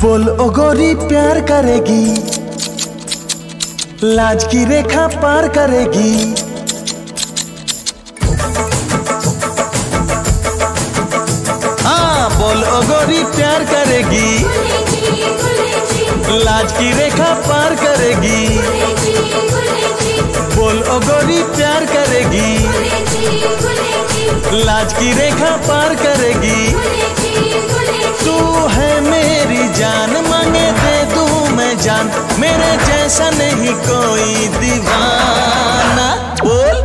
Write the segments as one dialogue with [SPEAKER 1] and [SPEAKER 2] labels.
[SPEAKER 1] बोल ओ गोरी प्यार करेगी, लाज की रेखा पार करेगी। हाँ बोल ओ गोरी प्यार करेगी, लाज की रेखा पार करेगी। बोल ओ गोरी प्यार करेगी, लाज की रेखा पार करेगी। तू है मेरी जान, मांगे दे दूं मैं जान, मेरे जैसा नहीं कोई दीवाना। बोल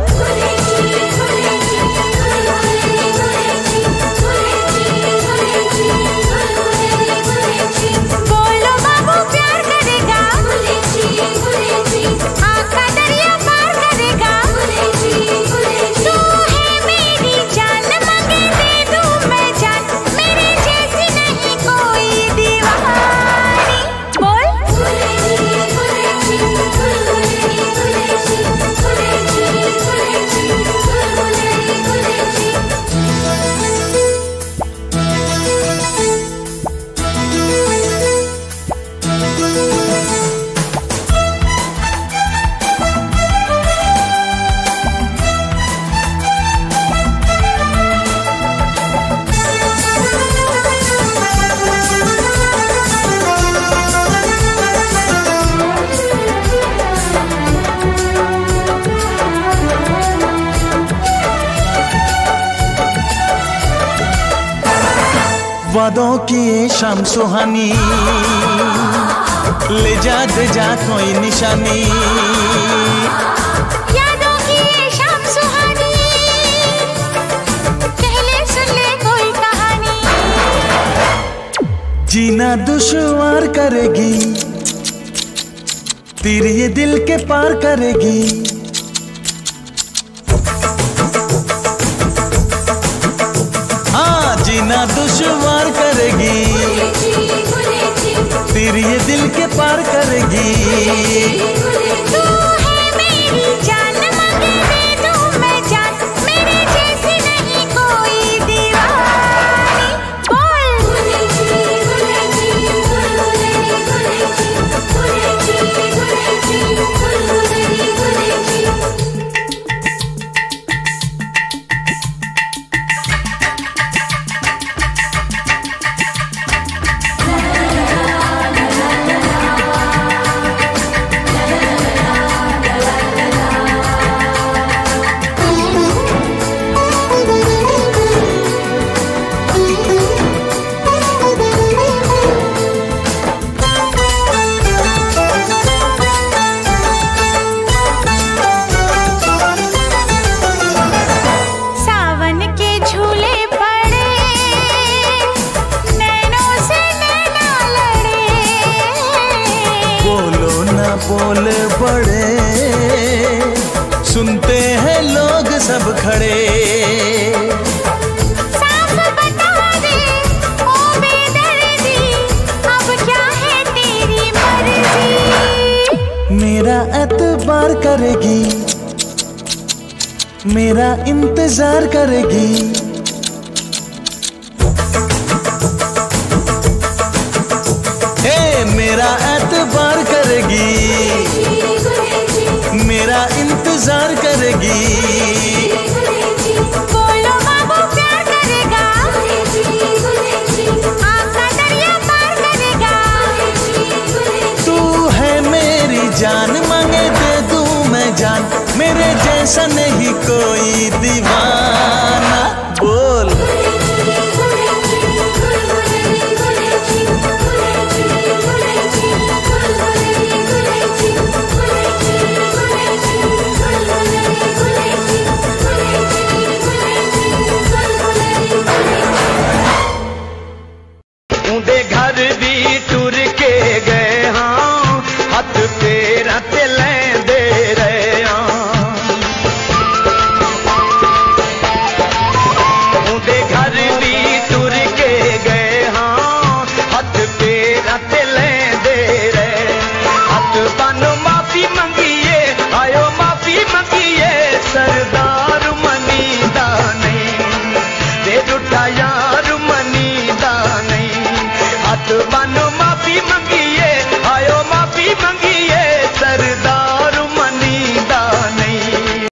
[SPEAKER 1] वादों की ये शाम सुहानी, ले जा दे जा कोई निशानी।
[SPEAKER 2] यादों की ये शाम सुहानी, पहले सुन ले कोई कहानी।
[SPEAKER 1] जीना दुश्वार करेगी, तेरे ये दिल के पार करेगी। जीना दुश्वार करेगी, फिर ये दिल के पार करेगी।
[SPEAKER 2] तू है मेरी जान, मांगे दे दूं मैं जान, मेरे जैसी नहीं कोई दीवानी।
[SPEAKER 1] बोल बड़े सुनते हैं लोग सब खड़े।
[SPEAKER 2] साफ बता दे ओ बेदर्दी, अब क्या है तेरी मर्जी।
[SPEAKER 1] मेरा एतबार करेगी, मेरा इंतजार करेगी। मेरा एतबार करेगी, मेरा इंतजार करेगी।
[SPEAKER 2] बोलो बाबू प्यार करेगा, आपका दरिया पार करेगा।
[SPEAKER 1] तू है मेरी जान, मांगे दे दूं मैं जान, मेरे जैसा नहीं कोई दीवाना। बोल
[SPEAKER 3] घर दी टूर